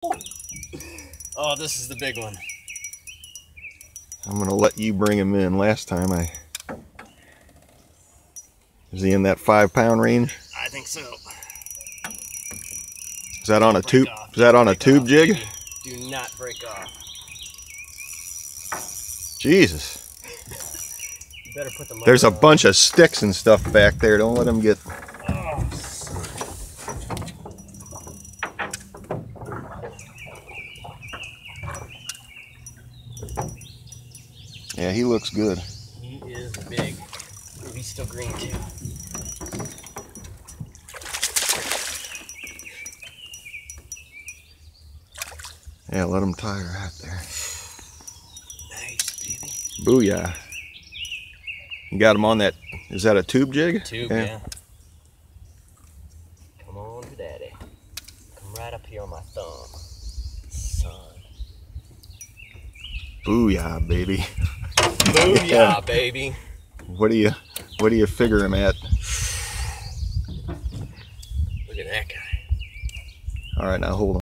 Oh, this is the big one. I'm gonna let you bring him in. Last time is he in that 5 pound range? I think so. Is that on a tube? Is that on a tube jig? Baby. Do not break off. Jesus. You better put the motor There's a on. bunch of sticks and stuff back there. Don't let him get. Oh. Yeah, he looks good. He is big. Ooh, he's still green too. Yeah, let him tie her out there. Nice, baby. BooYah. You got him on that. Is that a tube jig? Tube, yeah. Come on to daddy. Come right up here on my thumb. Son. BooYah, baby. BooYah, baby. What do you figure him at? Look at that guy. All right, now hold on.